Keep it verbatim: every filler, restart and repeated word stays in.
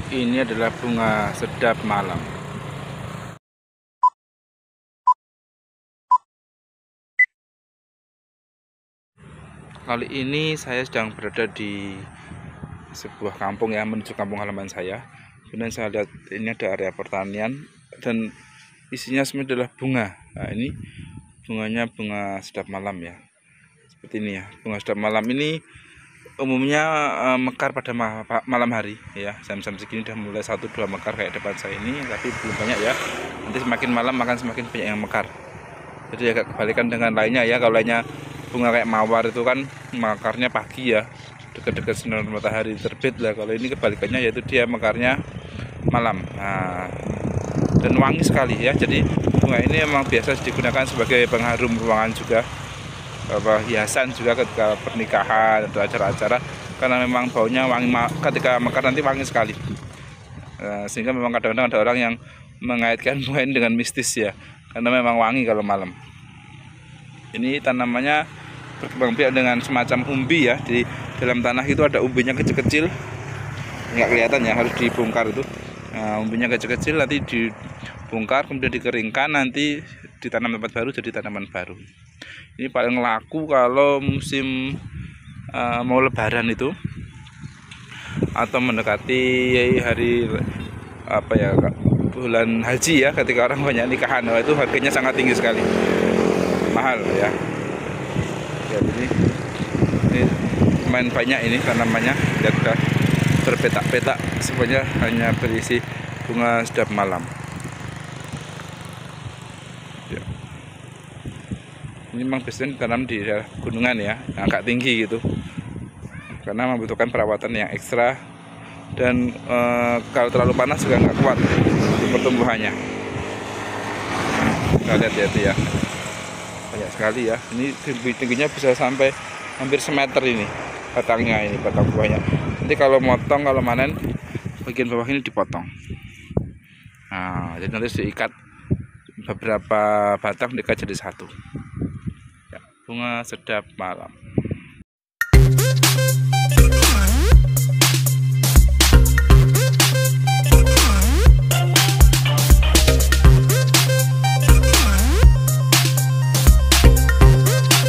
Ini adalah bunga sedap malam. Kali ini saya sedang berada di sebuah kampung ya, menuju kampung halaman saya. Kemudian saya lihat ini ada area pertanian dan isinya semua adalah bunga. Nah, ini bunganya bunga sedap malam ya. Seperti ini ya. Bunga sedap malam ini umumnya eh, mekar pada ma malam hari ya. Jam-jam segini udah mulai satu dua mekar kayak depan saya ini, tapi belum banyak ya. Nanti semakin malam akan semakin banyak yang mekar. Jadi agak kebalikan dengan lainnya ya. Kalau lainnya bunga kayak mawar itu kan mekarnya pagi ya, dekat-dekat sinar matahari terbit lah. Kalau ini kebalikannya, yaitu dia mekarnya malam. Nah, dan wangi sekali ya. Jadi bunga ini memang biasa digunakan sebagai pengharum ruangan juga, apa, hiasan juga ketika pernikahan atau acara-acara, karena memang baunya wangi, ketika mekar nanti wangi sekali. Nah, sehingga memang kadang-kadang ada orang yang mengaitkan bunga ini dengan mistis ya, karena memang wangi kalau malam. Ini tanamannya berkembang biak dengan semacam umbi ya. Di dalam tanah itu ada umbinya kecil-kecil, nggak kelihatan ya, harus dibongkar itu. Nah, umbinya kecil-kecil nanti dibongkar, kemudian dikeringkan, nanti ditanam tempat baru jadi tanaman baru. Ini paling laku kalau musim uh, mau lebaran itu, atau mendekati hari apa ya, bulan haji ya, ketika orang banyak nikahan. Nah, itu harganya sangat tinggi sekali, mahal ya. Ya, jadi ini main banyak ini tanamannya, lihat udah berpetak-petak, semuanya hanya berisi bunga sedap malam ya. Ini memang biasanya ditanam di daerah gunungan ya, yang agak tinggi gitu, karena membutuhkan perawatan yang ekstra, dan e, kalau terlalu panas juga nggak kuat untuk pertumbuhannya. Nah, lihat ya itu ya, banyak sekali ya. Ini tingginya bisa sampai hampir semeter ini batangnya, ini batang buahnya. Nanti kalau motong, kalau manen, bagian bawah ini dipotong. Nah, jadi nanti diikat beberapa batang, diikat jadi satu ya. Bunga sedap malam.